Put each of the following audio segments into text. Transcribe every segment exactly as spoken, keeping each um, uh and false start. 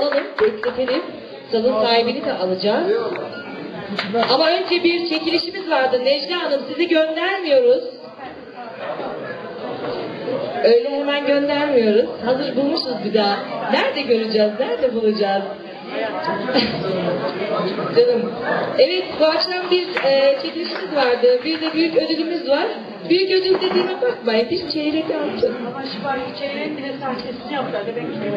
Alalım, bekletelim. Salon sahibini de alacağız. Ama önce bir çekilişimiz vardı. Necla Hanım, sizi göndermiyoruz. Öyle hemen göndermiyoruz. Hazır bulmuşuz bir daha. Nerede göreceğiz, nerede bulacağız? Canım. Evet, bu akşam bir e, çekilişimiz vardı. Bir de büyük ödülümüz var. Büyük ödül dediğime bakmayın. Bir çeyrek altın. Ama şu var, çeyreğin bile sahtesini yaptılar. Demek ki.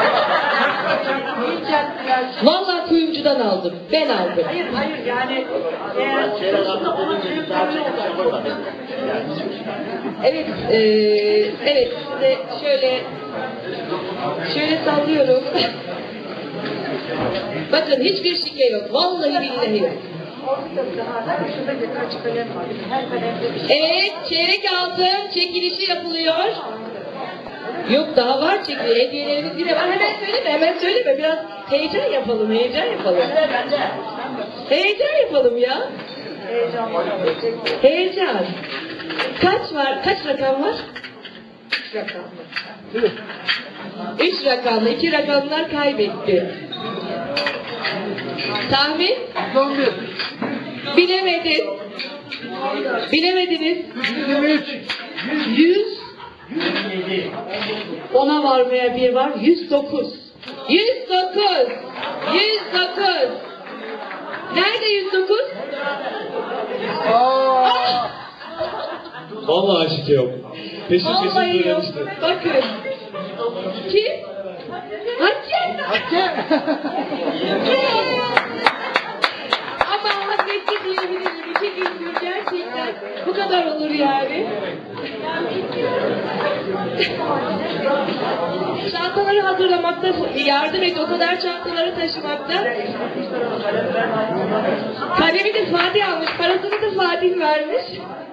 Vallahi kuyumcudan aldım. Ben aldım. Hayır, hayır yani. Eğer çalışında ona çeyrek olur. Evet, e, evet size şöyle şöyle sallıyorum. Bakın hiçbir şike yok. Vallahi billahi yok. Şurada birkaç kalem var. Her kalemde bir şey. Evet, çeyrek altın çekilişi yapılıyor. Yok daha var çekili. Hediyelerimiz yine var. Hemen söyleme, hemen söyleme. Biraz heyecan yapalım, heyecan yapalım. Heyecan yapalım ya. Heyecan var. Heyecan. Kaç var? Kaç rakam var? Üç rakam. Üç rakamlı, iki rakamlar kaybetti. Tahmin? Son bir. Bilemedin. Bilemediniz. yirmi üç. Yüz. Ona varmaya bir var. Yüz dokuz. Yüz dokuz. Yüz dokuz. Nerede yüz dokuz? Aa! Vallahi şike yok. Peşin peşin Vallahi yok. söylemiştim. Bakın. Kim? Hakem. Hakem. Ama hak etti diyebilirim. İki gündür gerçekten bu kadar olur yani. Çantaları hazırlamakta yardım et. O kadar çantaları taşımakta. Kalemi de Fatih almış. Parasını da Fatih vermiş.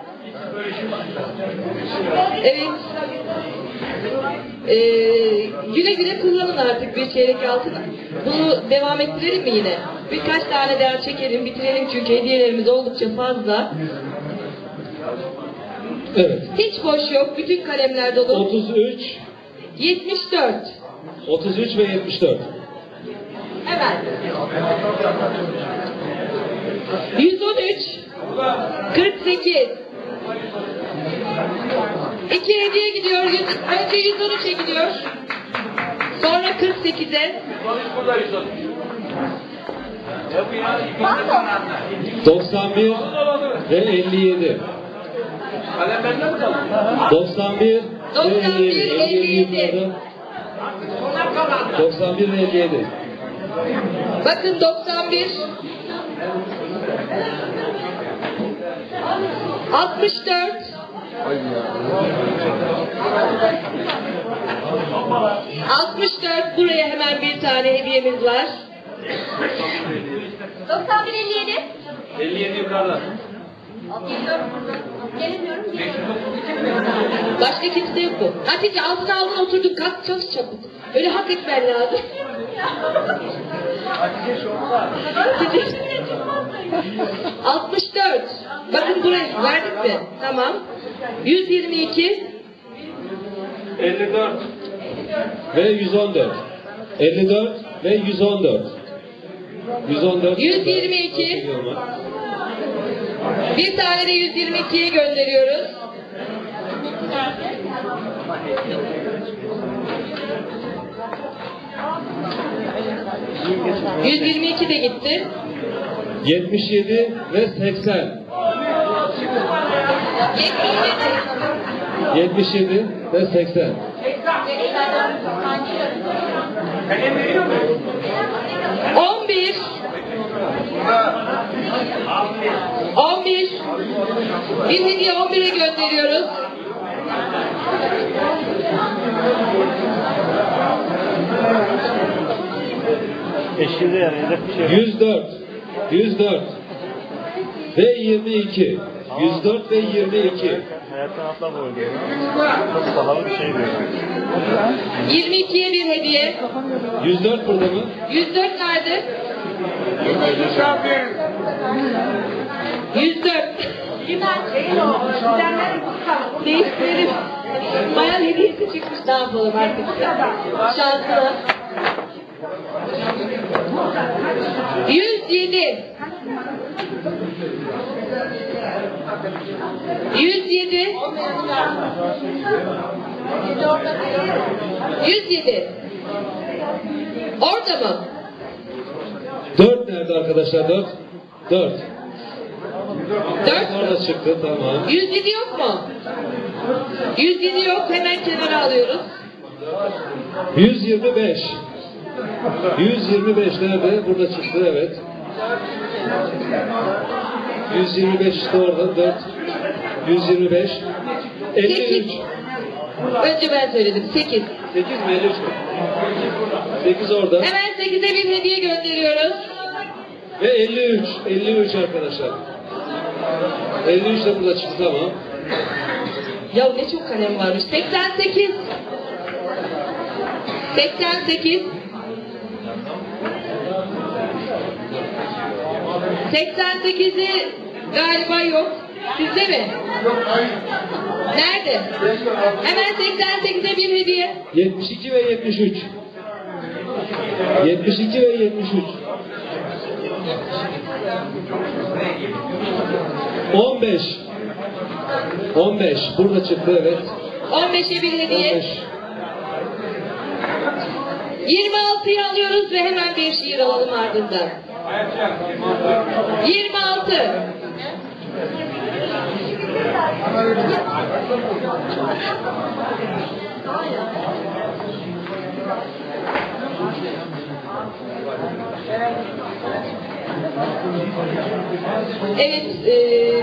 Evet. Ee, güle güle kullanın artık bir çeyrek altın. Bunu devam ettirelim mi yine? Birkaç tane daha çekelim, bitirelim çünkü hediyelerimiz oldukça fazla. Evet. Hiç boş yok, bütün kalemler dolu. otuz üç, yetmiş dört. otuz üç ve yetmiş dört. Hemen. yüz on üç. kırk sekiz. İki hediye gidiyor. Önce yüz on üçe gidiyor. Sonra kırk sekize. doksan bir ve elli yedi. doksan bir ve elli yedi. elli yedi. doksan bir ve elli yedi. Bakın doksan bir. altmış dört. altmış dört. Buraya hemen bir tane hediyemiz var. doksan bir elli yedi. elli yedi yukarıda. Gelemiyorum. Başka kimse yok mu? Hatice altına aldın oturduk. Kalk çalış çabuk. Öyle hak etmen lazım. altmış dört. Bakın buraya verdik mi? Tamam. yüz yirmi iki. elli dört ve yüz on dört. elli dört ve yüz on dört. yüz on dört. yüz yirmi iki. Bir tane de yüz yirmi ikiye gönderiyoruz. yüz yirmi iki de gitti. yetmiş yedi ve seksen. yetmiş yedi ve seksen. on bir. on bir. Bir hediye on bire gönderiyoruz. Eşkili yani. yüz dört. yüz dört ve yirmi iki. yüz dört ve yirmi iki. Hayattan atla bu oluyor. Çok pahalı bir şey diyor. yirmi ikiye bir hediye. yüz dört burada mı? yüz dört nerede? yüz dört. Değiştirelim. Bayan hediyesi çıkmış, ne yapalım artık. Şanslı. yüz yedi. yüz yedi. yüz yedi. Orada mı? dört nerede arkadaşlar? dört. dört. dört Orada mü? çıktı, tamam. yüz yedi yok mu? yüz yedi yok. Hemen kenara alıyoruz. yüz yirmi beş. yüz yirmi beş nerede? Burada çıktı, evet. yüz yirmi beş işte orada. dört. yüz yirmi beş. elli üç. sekiz. Önce ben söyledim. sekiz. sekiz mi? elli üç mü? sekiz orada. Hemen sekize bir hediye gönderiyoruz. Ve elli üç. elli üç arkadaşlar. elli üç de burada çıktı, tamam. Ya ne çok kalem varmış. seksen sekiz. seksen sekiz. seksen sekizi galiba yok. Sizde mi? Nerede? Hemen seksen sekize bir hediye. yetmiş iki ve yetmiş üç. yetmiş iki ve yetmiş üç. on beş. on beş. Burada çıktı, evet. on beşe bir hediye. on beş. yirmi altıyı alıyoruz ve hemen bir şiir alalım ardından. yirmi altı. Evet, e,